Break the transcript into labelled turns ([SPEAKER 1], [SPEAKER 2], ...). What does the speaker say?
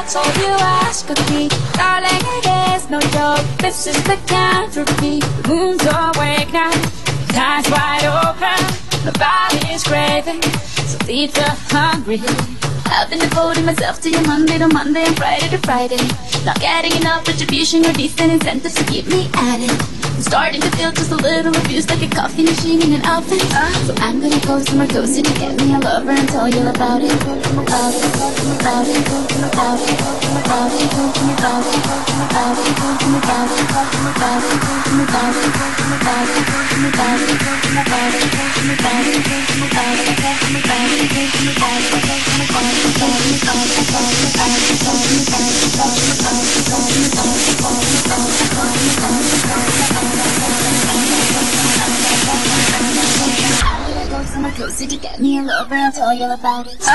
[SPEAKER 1] That's all you ask of me, darling, it is no joke. This is the time for me. The moon's awake now, the eyes wide open, my body's craving, so deep the hungry. I've been devoting myself to you Monday to Monday and Friday to Friday. Not getting enough retribution or decent incentives to keep me at it. I'm starting to feel just a little abused, like a coffee machine in an outfit. So I'm gonna post some more cozy to get me a lover and tell you about it. About it, about it, about it, about it, about it, about it, about it, about it, about it, about it, about it, about it, somewhere cozy to get me a lover, I'll tell you about it.